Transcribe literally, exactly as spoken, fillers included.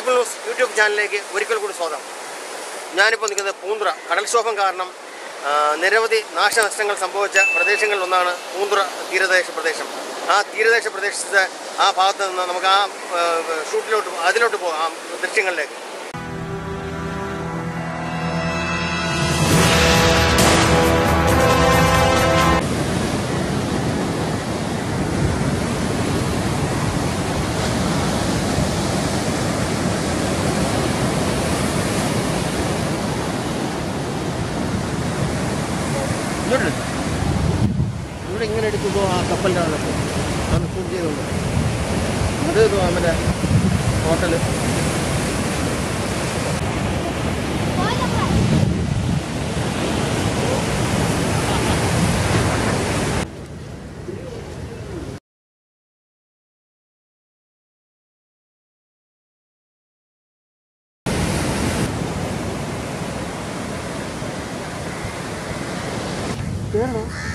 People news YouTube ചാനലിലേക്ക് ഒരിക്കൽ കൂടി സ്വാഗതം. ഞാനിപ്പോൾ നിൽക്കുന്നത് പൂന്തുറ. കടൽക്ഷോഭം കാരണം നിരവധി നാശനഷ്ടങ്ങൾ സംഭവിച്ച പ്രദേശങ്ങളിലൊന്നാണ് പൂന്തുറ തീരദേശ പ്രദേശം. ആ തീരദേശ പ്രദേശത്തെ ആ ഭാഗത്ത് നിന്ന് നമുക്ക് ആ ഷൂട്ടിലോട്ട് അതിലോട്ട് പോകാം, ആ ദൃശ്യങ്ങളിലേക്ക്. ഇവിടെ ഇങ്ങനെ എടുക്കുമ്പോൾ ആ കപ്പലിൻ്റെ ആളൊക്കെ അന്ന് ഷൂട്ട് ചെയ്തുകൊണ്ട് അത് നമ്മുടെ ഹോട്ടല് കേരളം